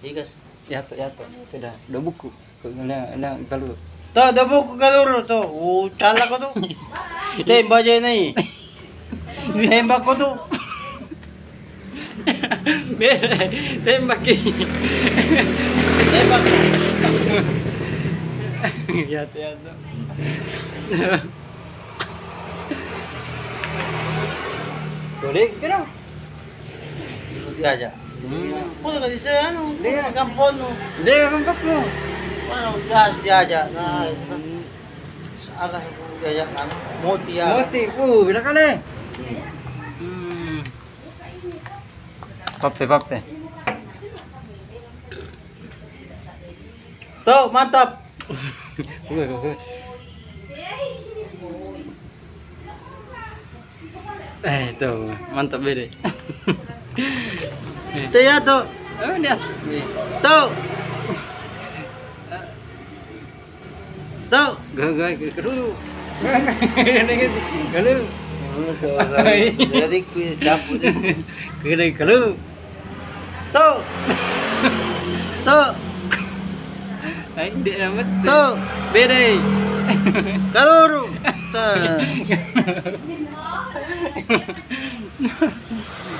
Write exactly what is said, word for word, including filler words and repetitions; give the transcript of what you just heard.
Ikas. Ya tuh, ya tuh. Sudah, udah buku. Udah, udah kalau. Tuh, ada buku kaluro tuh. Oh, cala ko tuh. Tembak aja nih. Tembak ko tuh. Tembak ini. Tembak tuh. Ya tuh, ya tuh. Boleh, gitu dong. Hindi aja. Hmm. Ano kasi siya, ano? Magkampon, no? Hindi, kangkap mo. Ano, di aja. Na, sa akas ko di aja. Ano, moti ya. Moti, uh, bila kali. Hmm. Pape, pape. Tuh, mantap. Eh, itu mantap beda. Tuh ya, tuh. Oh, dia. Tuh. Tuh. Gak, gak, gak dulu. Gak dulu. Jadi kuy campur. Gak dulu, gak dulu. Tuh. Tuh. Ay, hindi naman. Tuh. Beda. Kaluro. Tuh.